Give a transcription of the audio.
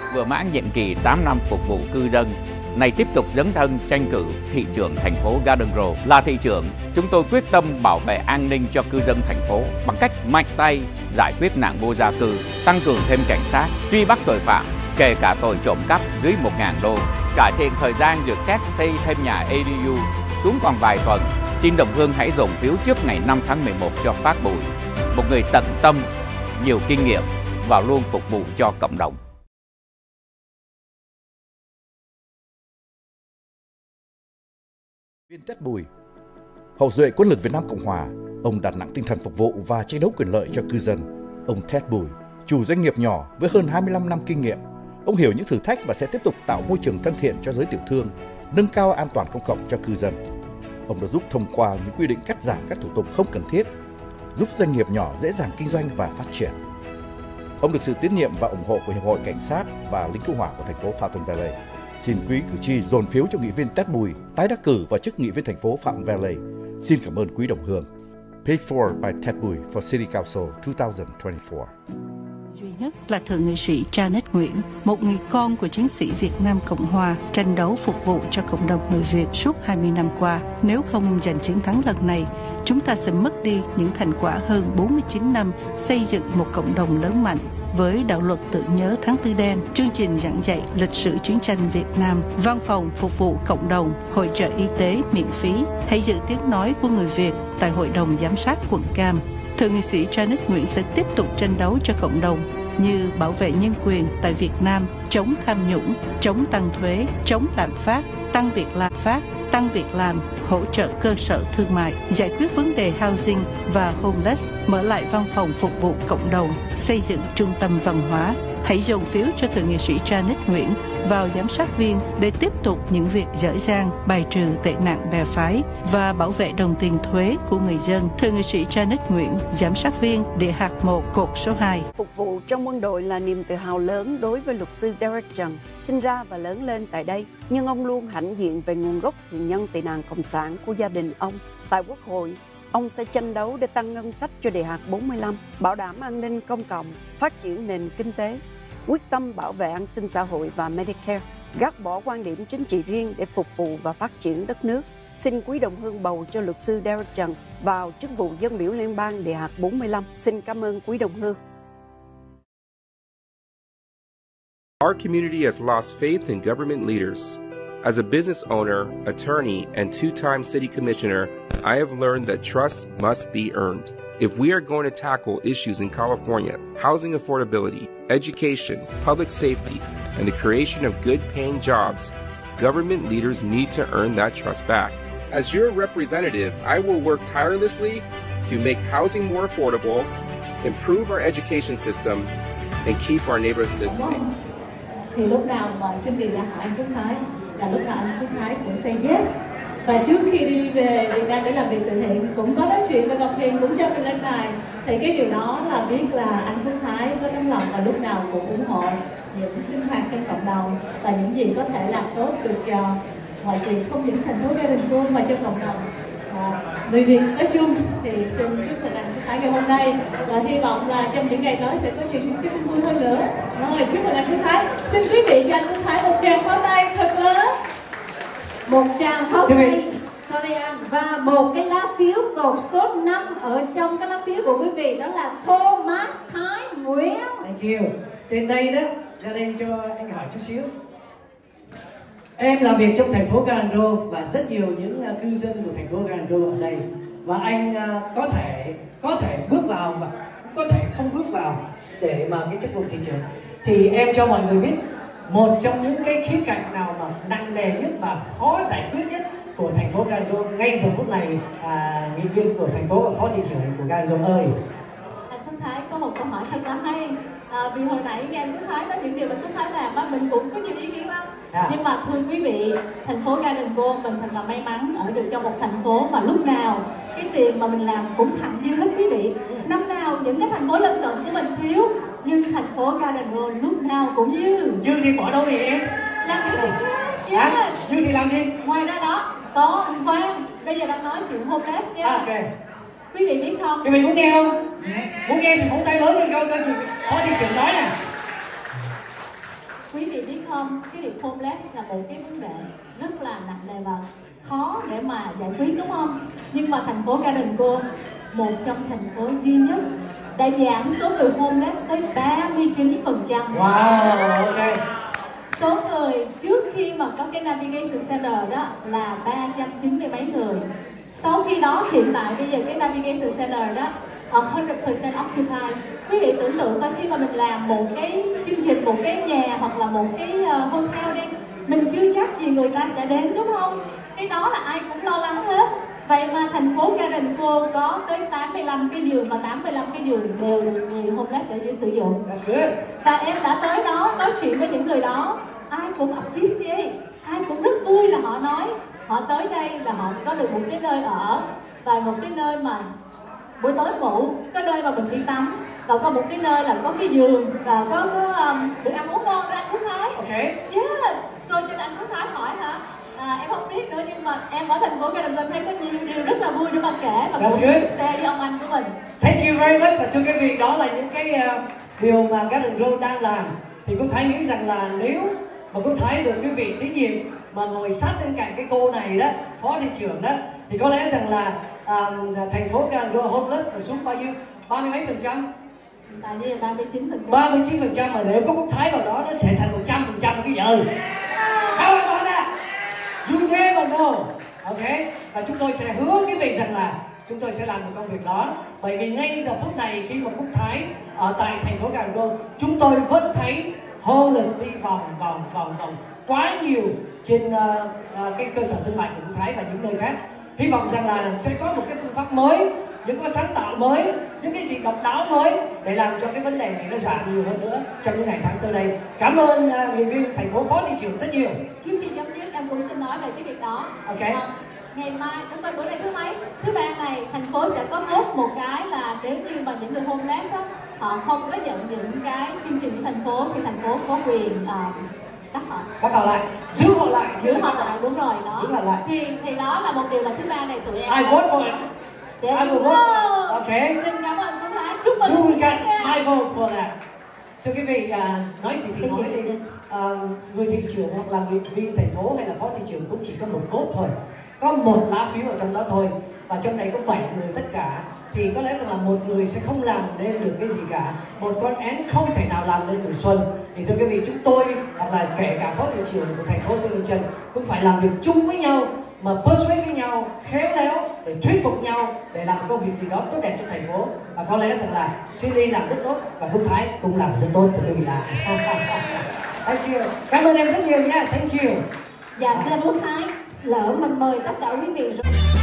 vừa mãn nhiệm kỳ 8 năm phục vụ cư dân, này tiếp tục dấn thân tranh cử thị trưởng thành phố Garden Grove. Là thị trưởng, chúng tôi quyết tâm bảo vệ an ninh cho cư dân thành phố bằng cách mạnh tay giải quyết nạn vô gia cư, tăng cường thêm cảnh sát, truy bắt tội phạm, kể cả tội trộm cắp dưới 1.000 đô, cải thiện thời gian duyệt xét xây thêm nhà ADU xuống còn vài tuần. Xin đồng hương hãy dồn phiếu trước ngày 5 tháng 11 cho Phát Bùi, một người tận tâm, nhiều kinh nghiệm và luôn phục vụ cho cộng đồng. Viên Ted Bùi, hậu duệ quân lực Việt Nam Cộng Hòa, ông đặt nặng tinh thần phục vụ và tranh đấu quyền lợi cho cư dân. Ông Ted Bùi, chủ doanh nghiệp nhỏ với hơn 25 năm kinh nghiệm, ông hiểu những thử thách và sẽ tiếp tục tạo môi trường thân thiện cho giới tiểu thương, nâng cao an toàn công cộng cho cư dân. Ông đã giúp thông qua những quy định cắt giảm các thủ tục không cần thiết, giúp doanh nghiệp nhỏ dễ dàng kinh doanh và phát triển. Ông được sự tín nhiệm và ủng hộ của Hiệp hội Cảnh sát và lính cứu hỏa của thành phố Fountain Valley. Xin quý cử tri dồn phiếu cho nghị viên Ted Bùi tái đắc cử vào chức nghị viên thành phố Fountain Valley. Xin cảm ơn quý đồng hương. Paid for by Ted Bùi for City Council 2024. Duy nhất là thượng nghị sĩ Janet Nguyễn, một người con của chiến sĩ Việt Nam Cộng Hòa, tranh đấu phục vụ cho cộng đồng người Việt suốt 20 năm qua. Nếu không giành chiến thắng lần này, chúng ta sẽ mất đi những thành quả hơn 49 năm xây dựng một cộng đồng lớn mạnh. Với đạo luật tưởng nhớ tháng Tư đen, chương trình giảng dạy lịch sử chiến tranh Việt Nam, văn phòng phục vụ cộng đồng, hội trợ y tế miễn phí. Hãy giữ tiếng nói của người Việt tại Hội đồng Giám sát quận Cam. Thượng nghị sĩ Janet Nguyễn sẽ tiếp tục tranh đấu cho cộng đồng như bảo vệ nhân quyền tại Việt Nam, chống tham nhũng, chống tăng thuế, chống lạm phát, tăng việc làm, hỗ trợ cơ sở thương mại, giải quyết vấn đề housing và homeless, mở lại văn phòng phục vụ cộng đồng, xây dựng trung tâm văn hóa. Hãy dồn phiếu cho thượng nghị sĩ Janet Nguyễn vào giám sát viên để tiếp tục những việc dở dang, bài trừ tệ nạn bè phái và bảo vệ đồng tiền thuế của người dân. Thượng nghị sĩ Janet Nguyễn, giám sát viên địa hạt 1, cột số 2. Phục vụ trong quân đội là niềm tự hào lớn đối với luật sư Derek Trần, sinh ra và lớn lên tại đây, nhưng ông luôn hãnh diện về nguồn gốc thiện nhân tị nạn cộng sản của gia đình ông. Tại Quốc hội, ông sẽ tranh đấu để tăng ngân sách cho Đề hạt 45, bảo đảm an ninh công cộng, phát triển nền kinh tế, quyết tâm bảo vệ an sinh xã hội và Medicare, gác bỏ quan điểm chính trị riêng để phục vụ và phát triển đất nước. Xin quý đồng hương bầu cho luật sư Derek Trần vào chức vụ dân biểu liên bang Đề hạt 45. Xin cảm ơn quý đồng hương. Our community has lost faith in government leaders. As a business owner, attorney, and two-time city commissioner, I have learned that trust must be earned. If we are going to tackle issues in California, housing affordability, education, public safety, and the creation of good-paying jobs, government leaders need to earn that trust back. As your representative, I will work tirelessly to make housing more affordable, improve our education system, and keep our neighborhoods safe. Thì lúc nào mà Cindy đã hỏi anh Quốc Thái là lúc nào anh Quốc Thái cũng say yes. Và trước khi đi về Việt Nam để làm việc từ thiện cũng có nói chuyện và gặp Hiền cũng cho mình lên đài. Thì cái điều đó là biết là anh Quốc Thái có tấm lòng và lúc nào cũng ủng hộ những sinh hoạt trong cộng đồng và những gì có thể làm tốt được cho mọi chuyện, không những thành phố Garden Grove mà cho cộng đồng người Việt nói chung. Thì xin chúc mừng anh Quốc Thái ngày hôm nay và hy vọng là trong những ngày tới sẽ có những cái tin vui hơn nữa. Rồi, chúc mừng anh Quốc Thái. Xin quý vị cho anh Quốc Thái một tràng pháo tay thật lớn. Một tràng pháo tay, sorry anh, và một cái lá phiếu cột số 5 ở trong cái lá phiếu của quý vị, đó là Thomas Thái Nguyễn. Thank you. Tên đây đó, ra đây cho anh hỏi chút xíu. Em làm việc trong thành phố Garden Grove và rất nhiều những cư dân của thành phố Garden Grove ở đây, và anh có thể bước vào và có thể không bước vào để mà cái chức vụ thị trưởng. Thì em cho mọi người biết một trong những cái khía cạnh nào mà nặng nề nhất và khó giải quyết nhất của thành phố Garden Grove ngay giờ phút này, nghị viên của thành phố và phó thị trưởng của Garden Grove ơi. Anh Quốc Thái có một câu hỏi thật là hay. Vì hồi nãy nghe anh Quốc Thái nói những điều mà Quốc Thái làm, mình cũng có nhiều ý kiến lắm. Nhưng mà thưa quý vị, thành phố Garden Grove mình thật là may mắn ở được trong một thành phố mà lúc nào cái tiền mà mình làm cũng thẳng dư hết quý vị. Năm nào những cái thành phố lân cận của mình thiếu, nhưng thành phố Garden Grove lúc nào cũng dư. Dư thì bỏ đâu thì em? Làm những việc khác. Dư thì làm gì? Ngoài ra đó, có anh Khoan, bây giờ đang nói chuyện homeless nha. Ok. Quý vị biết không? Quý vị muốn nghe không? Muốn nghe thì vỗ tay lớn lên coi phó thị trưởng nói nè. Quý không, cái việc homeless là một cái vấn đề rất là nặng nề và khó để mà giải quyết, đúng không? Nhưng mà thành phố Garden Grove, một trong thành phố duy nhất đã giảm số người homeless tới 39%. Wow, ok. Số người trước khi mà có cái Navigation Center đó là 390 mấy người. Sau khi đó, hiện tại bây giờ cái Navigation Center đó 100% occupied. Quý vị tưởng tượng coi, khi mà mình làm một cái chương trình, một cái nhà hoặc là một cái hotel đi, mình chưa chắc gì người ta sẽ đến, đúng không? Cái đó là ai cũng lo lắng hết. Vậy mà thành phố Garden Grove có tới 85 cái giường, và 85 cái giường đều được người homeless để sử dụng. That's good. Và em đã tới đó nói chuyện với những người đó, ai cũng appreciate, ai cũng rất vui là họ nói họ tới đây là họ có được một cái nơi ở và một cái nơi mà buổi tối ngủ, có nơi mà mình đi tắm, và có một cái nơi là có cái giường và có được ăn uống ngon, được ăn uống Thái. Ok. Yeah. So trên anh Quốc Thái hỏi hả? Em không biết nữa, nhưng mà em ở thành phố Garden Grove thấy có nhiều điều rất là vui để mà kể, và cũng chia sẻ với ông anh của mình. Thank you very much. Và thưa quý vị, đó là những cái điều mà Garden Grove đang làm. Thì cô Thái nghĩ rằng là nếu mà cô Thái được quý vị tín nhiệm mà ngồi sát bên cạnh cái cô này đó, phó thị trưởng đó, thì có lẽ rằng là thành phố Garden Grove homeless là xuống bao nhiêu? 30 mấy %? Tại vì 39%. 39%, mà nếu có Quốc Thái vào đó nó sẽ thành 100% cái giờ. How about that? You never know. Ok. Và chúng tôi sẽ hứa quý vị rằng là chúng tôi sẽ làm được công việc đó. Bởi vì ngay giờ phút này, khi mà Quốc Thái ở tại thành phố Garden Grove, chúng tôi vẫn thấy homeless đi vòng quá nhiều trên cái cơ sở thương mại của Quốc Thái và những nơi khác. Hy vọng rằng là sẽ có một cái phương pháp mới, những cái sáng tạo mới, những cái gì độc đáo mới để làm cho cái vấn đề này nó giảm nhiều hơn nữa trong những ngày tháng tới đây. Cảm ơn nghị viên thành phố, phó thị trưởng rất nhiều. Trước khi chấm dứt, em cũng xin nói về cái việc đó. Ok. Ngày mai, đúng rồi, bữa nay thứ mấy? Thứ ba này, thành phố sẽ có nốt một cái là nếu như mà những người homeless á, họ không có nhận những cái chương trình của thành phố, thì thành phố có quyền bắt họ lại, giữ họ lại, đúng rồi đó. Giữ họ lại. Thì đó là một điều mà thứ ba này tụi em. I vote for it. I will vote. Okay. Xin cảm ơn cô Thái, chúc mừng. You will get my vote for that. Thưa quý vị, nói gì thì nói đi. Người thị trưởng hoặc là nghị viên thành phố hay là phó thị trưởng cũng chỉ có một vote thôi, có một lá phiếu ở trong đó thôi, và trong này có 7 người tất cả, thì có lẽ rằng là một người sẽ không làm nên được cái gì cả. Một con én không thể nào làm nên mùa xuân. Thì thưa quý vị, chúng tôi hoặc là kể cả phó thị trưởng của thành phố Singleton cũng phải làm việc chung với nhau, mà persuade với nhau, khéo léo để thuyết phục nhau để làm một công việc gì đó tốt đẹp cho thành phố. Và có lẽ rằng là Cindy làm rất tốt và Quốc Thái cũng làm rất tốt, thưa quý vị ạ. Thank you. Cảm ơn em rất nhiều nha. Thank you. Dạ thưa Quốc Thái, lỡ mình mời tất cả quý vị rồi.